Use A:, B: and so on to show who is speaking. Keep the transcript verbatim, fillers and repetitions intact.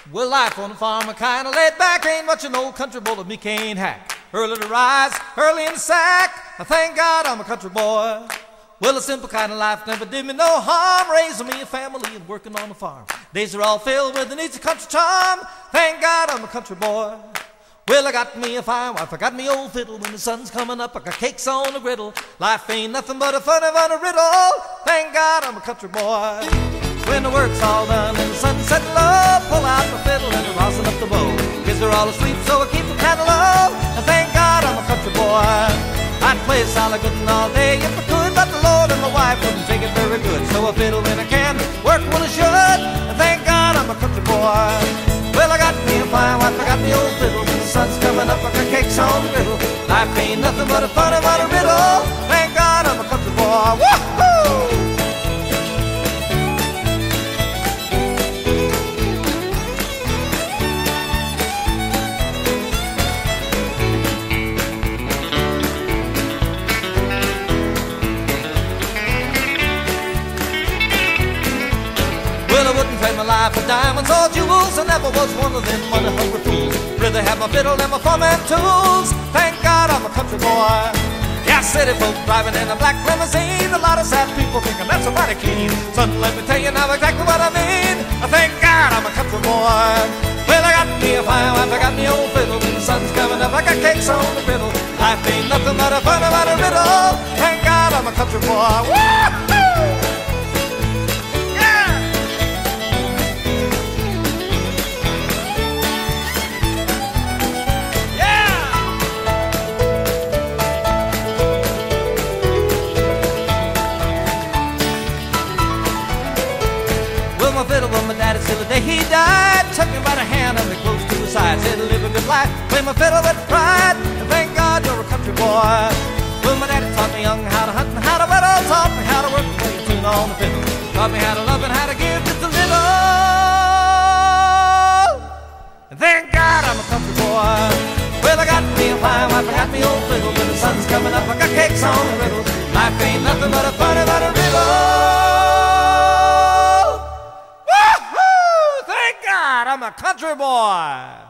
A: Well, life on the farm, I kinda laid back. Ain't much an old country boy that me can't hack. Early to rise, early in the sack. I thank God I'm a country boy. Well, a simple kind of life never did me no harm. Raising me a family and working on the farm. Days are all filled with the needs of country charm. Thank God I'm a country boy. Well, I got me a fine wife, I got me old fiddle. When the sun's coming up, I got cakes on the griddle. Life ain't nothing but a funny, funny riddle. Thank God I'm a country boy. When the work's all done and the sun's setting low, pull out my fiddle and rosin up the bow. Kids are all asleep, so I keep the candle low. And thank God I'm a country boy. I'd play solid good all day if I could, but the Lord and my wife wouldn't take it very good. So I fiddle when I can, work when I should. And thank God I'm a country boy. Well, I got me a fine wife, I got me old fiddle. When the sun's coming up, I got cakes on the griddle. Life ain't nothing but a funny, funny riddle. Thank God I'm a country boy. Woo-hoo! Well, I wouldn't trade my life for diamonds or jewels. I never was one of them money-hungry fools. Rather have my fiddle and my farming tools. Thank God I'm a country boy. Yeah, city folk driving in a black limousine. A lot of sad people thinking that's a mighty clean. Son, let me tell you now exactly what I mean. I thank God I'm a country boy. Well, I got me a fine wife, I got me old fiddle. When the sun's coming up, I got cakes on the griddle. Life ain't nothing but a funny, funny riddle. Thank God I'm a country boy. Woo-hoo! My fiddle with my daddy till the day he died. Took me by the hand and me close to his side. Said live a good life, play my fiddle with pride. And thank God you're a country boy. Well, my daddy taught me young how to hunt and how to whittle. Taught me how to work and play a tune on the fiddle. Taught me how to love and how to give just a little. And thank God I'm a country boy. Well, I got me a fine wife, I got me old fiddle. When the sun's coming up, I got cakes on the griddle. Life ain't nothing but a funny, funny riddle. I'm a country boy.